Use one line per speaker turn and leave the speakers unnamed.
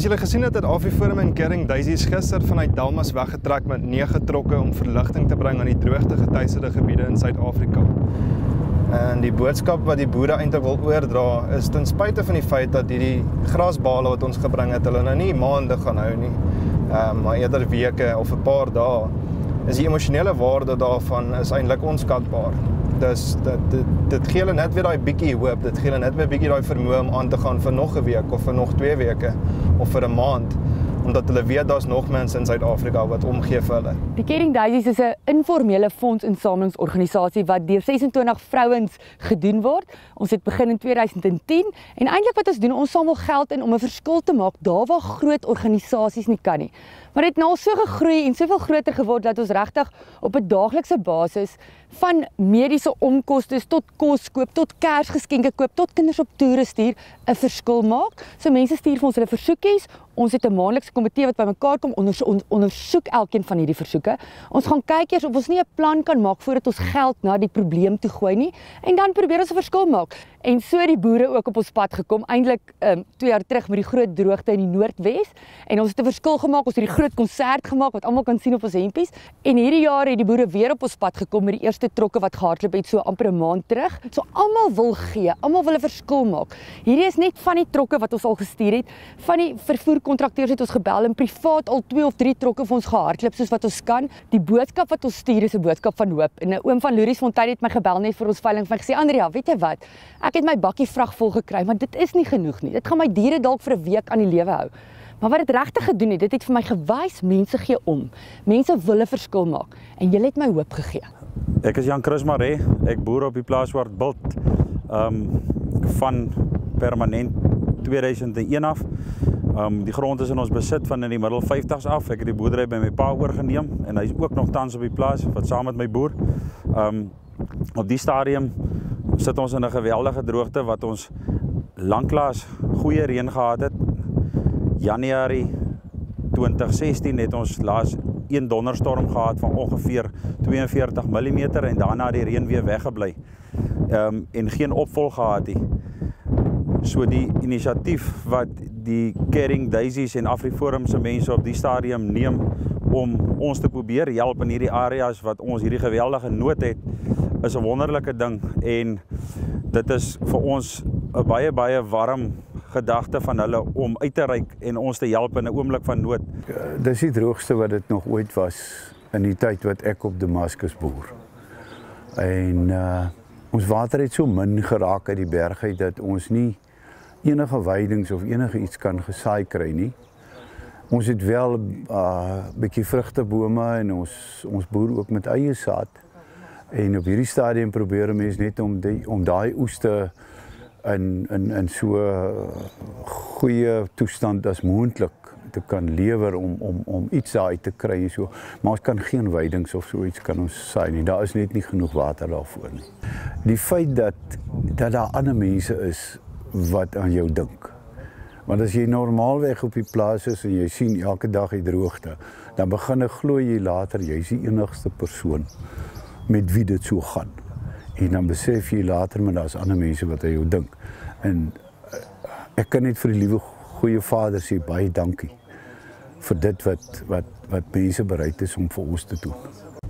Soos julle gesien het AfriForum en Caring Daisies gister vanuit Delmas weggetrek met 9 trokke om verligting te bring aan die droogte geteisterde gebiede in Suid-Afrika. En die boodskap wat die boere eintlik wil oordra is ten spyte van die feit dat hierdie grasbale wat ons gebring het, hulle nou nie maande gaan hou nie, maar eerder weke of 'n paar dae, is die emosionele waarde daarvan is eintlik onskatbaar. Dus dit gee hulle net weer daai bietjie hoop, dit gee hulle net weer bietjie daai vermoë om aan te gaan vir nog 'n week of vir nog 2 weke of vir 'n maand, omdat hulle weet daar's nog mense in Suid-Afrika wat omgee vir hulle.
Die Caring Daisies is 'n informele fondsinsamelingsorganisasie wat deur 26 vrouens gedoen word. Ons het begin in 2010 en eintlik wat ons doen, ons samel geld in om 'n verskil te maak daar waar groot organisasies nie kan nie. Maar dit het nou so gegroei en soveel groter geword dat ons regtig op 'n daaglikse basis van mediese onkoste tot kos koop, tot Kersgeskenke koop, tot kinders op toere stuur 'n verskil maak. So mense stuur vir ons hulle versoekies. Ons het 'n maandelikse komitee wat bymekaar kom, ondersoek elkeen van hierdie versoeke. Ons gaan kyk eers of ons nie 'n plan kan maak voordat ons geld na die probleem toe gooi nie en dan probeer ons 'n verskil maak. En so het die boere ook op ons pad gekom, eintlik 2 jaar terug met die groot droogte in die Noordwes en ons het 'n verskil gemaak, ons het die groot konsert gemaak wat almal kan sien op ons hempies en hierdie jaar het die boere weer op ons pad gekom met die eerste trokke wat gehardloop het so amper 'n maand terug. So almal wil gee, almal wil 'n verskil maak. Hierdie is net van die trokke wat ons al gestuur het, van die vervoerkontrakteurs het ons gebel en privaat al 2 of 3 trokke vir ons gehardloop soos wat ons kan. Die boodskap wat ons stuur is 'n boodskap van hoop. En 'n oom van Loeriesfontein het my gebel net vir ons veiling en gesê, Andrea, weet jy wat? Ek het my bakkie vrag vol gekry, maar dit is nie genoeg nie. Dit gaan my diere dalk vir 'n week aan die lewe hou. Maar wat dit regtig gedoen het, dit het vir my gewys mense gee om. Mense wil 'n verskil maak en jy het my hoop gegee.
Ek is Jan Chris Maree, ek boer op die plaas Swartbult van permanent 2001 af. Die grond is in ons besit van in die middel 50s af. Ek het die boerdery by my pa oorgeneem en hy is ook nog tans op die plaas wat saam met my boer. Op die stadium sit ons in 'n geweldige droogte wat ons lanklaas goeie reën gehad het. Januarie 2016 het ons laas een donderstorm gehad van ongeveer 42 mm en daarna die reën weer weggebly en geen opvolg gehad nie. So die inisiatief wat die Caring Daisies en AfriForum se mense op die stadium neem om ons te probeer help in hierdie areas wat ons hierdie geweldige nood het, is 'n wonderlike ding en dit is vir ons 'n baie warm gedagte van hulle om uit te reik en ons te help in 'n oomblik van nood.
Dis die droogste wat dit nog ooit was in die tyd wat ek op Damascus boer. En ons water het so min geraak uit die berg uit dat ons nie enige weidings of enige iets kan gesaai kry nie. Ons het wel 'n bietjie vrugtebome en ons boer ook met eie saad. En op hierdie stadium probeer 'n mens net om daai oeste in so goeie toestand as moontlik te kan lewer om iets daaruit te kry so. Maar ons kan geen weidings of so iets kan ons saai nie. Daar is net nie genoeg water daarvoor nie. Die feit dat daar ander mense is wat aan jou dink. Want as jy normaalweg op die plaas is en jy sien elke dag die droogte, dan begin glo jy later jy's die enigste persoon met wie dit so gaan. En dan besef jy later maar daar's ander mense wat aan jou dink. En ek kan net vir die liewe goeie Vader sê baie dankie vir dit wat mense bereid is om vir ons te doen.